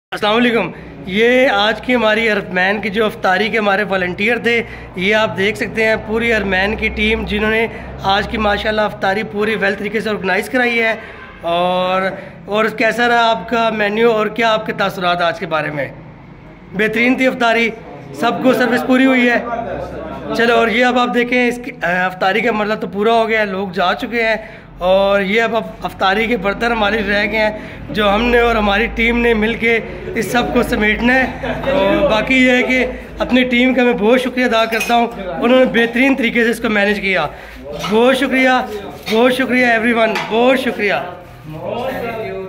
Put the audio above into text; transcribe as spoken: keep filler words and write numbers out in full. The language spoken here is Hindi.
अस्सलाम वालेकुम। ये आज की हमारी अरमैन की जो अफ्तारी के हमारे वॉलंटियर थे, ये आप देख सकते हैं पूरी अरमैन की टीम जिन्होंने आज की माशाल्लाह अफ्तारी पूरी वेल तरीके से ऑर्गेनाइज़ कराई है। और और कैसा रहा आपका मेन्यू और क्या आपके तासुरात आज के बारे में? बेहतरीन थी अफ्तारी, सबको सर्विस पूरी हुई है। चलो, और ये अब आप देखें इसकी अफ्तारी का मतलब तो पूरा हो गया है, लोग जा चुके हैं और ये अब अफ्तारी के बर्तन हमारे रह गए हैं जो हमने और हमारी टीम ने मिलके इस सब को समेटना है। तो बाकी ये है कि अपनी टीम का मैं बहुत शुक्रिया अदा करता हूँ, उन्होंने बेहतरीन तरीके से इसको मैनेज किया। बहुत शुक्रिया, बहुत शुक्रिया एवरीवन, बहुत शुक्रिया।